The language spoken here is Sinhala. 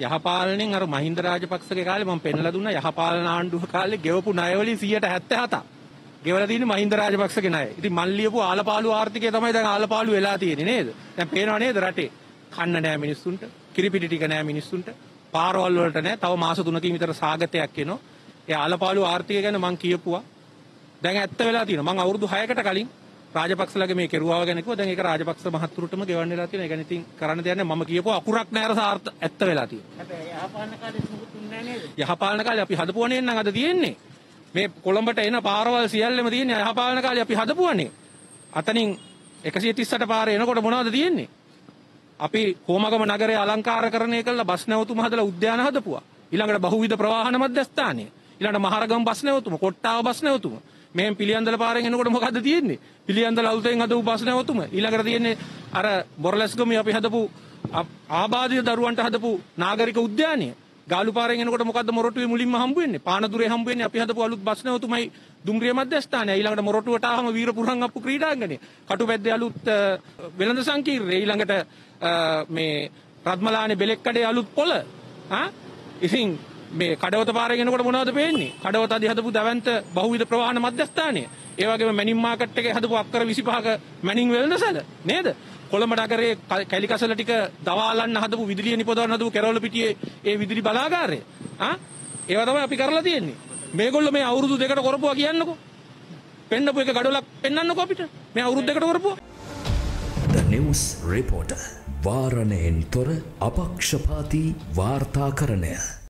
යහපාලනෙන් අර මහින්ද රාජපක්ෂගේ කාලේ මම පෙන්නලා දුන්නා යහපාලන ආණ්ඩුව කාලේ ගෙවපු ණය වලින් 77%. ගෙවලා තියෙන්නේ මහින්ද රාජපක්ෂගේ ණය. ඉතින් මන් ලියපු ආලපාලු ආර්ථිකය තමයි දැන් ආලපාලු වෙලා තියෙන්නේ නේද? දැන් පේනව නේද රටේ? කන්න නෑ මිනිස්සුන්ට, කිරිපිටි ටික නෑ මිනිස්සුන්ට, පාරවල් වලට නෑ. තව මාස 3කින් විතර සාගතයක් එනවා. ඒ ආලපාලු ආර්ථිකය ගැන මං කියපුවා. දැන් ඇත්ත වෙලා තියෙනවා. මං අවුරුදු 6කට කලින් රාජපක්ෂලගේ මේ කෙරුවාව ගැන කිව්වා. දැන් ඒක රාජපක්ෂ මහත්තුරුටම ගෙවන්න වෙලා තියෙනවා. ඒ ගැන ඉතින් කරන්න දෙයක් නෑ. මම කියපුවා අකුරක් නෑ අර සාර්ථ ඇත්ත වෙලා තියෙනවා. හැබැයි යහපාලන කාලේ සුදුුන්නේ නෑ නේද? යහපාලන කාලේ අපි හදපුවනේ නම් අද තියෙන්නේ. මේ කොළඹට එන පාරවල් සියල්ලම තියෙන්නේ යහපාලන කාලේ අපි හදපුවනේ. අතනින් 138 පාරේ එනකොට මොනවද තියෙන්නේ? අපි හෝමගම නගරය අලංකාරකරණය කළා බස් නැවතුම හදලා උද්‍යාන හදපුවා. ඊළඟට බහුවිධ ප්‍රවාහන මධ්‍යස්ථානය. ඊළඟට මහරගම බස් නැවතුම, කොට්ටාව බස් නැවතුම. මෙහෙන් පිළියන්දල පාරෙන් එනකොට මොකද්ද තියෙන්නේ? පිළියන්දල අලුතෙන් හදපු බස් නැවතුම. ඊළඟට තියෙන්නේ අර බොරලැස්ගමේ අපි හදපු ආබාධිත දරුවන්ට හදපු නාගරික උද්‍යානය. ගාලු පාරෙන් එනකොට මොකද්ද මොරටුවේ මුලින්ම හම්බ වෙන්නේ? පානදුරේ හම්බ වෙන්නේ අපි හදපු අලුත් බස් නැවතුමයි දුම්රිය මධ්‍යස්ථානය. ඊළඟට මොරටුවට ආවම වීරපුරන් අප්පු ක්‍රීඩාංගණය. කටුපැද්දේ අලුත් වෙළඳ සංකීර්ණය. ඊළඟට මේ රත්මලානේ බෙලෙක්කඩේ අලුත් පොළ. ඉතින් මේ කඩවත පාරෙන් එනකොට මොනවද පේන්නේ? කඩවත අධි හදපු දවන්ත බහුවිධ ප්‍රවාහන මධ්‍යස්ථානය. ඒ වගේම මැනින් මාකට් එකේ හදපු අක්කර 25ක මැනින් වෙළඳසැල නේද? කොළඹ නගරයේ කැලිකසල ටික දවාලන්න හදපු විදුලිය නිපදවන්න හදපු කෙරවල පිටියේ ඒ විදුලි බලාගාරය. ඒවා තමයි අපි කරලා තියෙන්නේ. මේගොල්ලෝ මේ අවුරුදු දෙකට කරපුවා කියන්නකෝ. පෙන්නපු එක ගඩොලක් පෙන්නන්නකෝ අපිට. මේ අවුරුදු දෙකට කරපුවා. The News Reporter. වාරණයෙන් තොර අපක්ෂපාතී වාර්තාකරණය.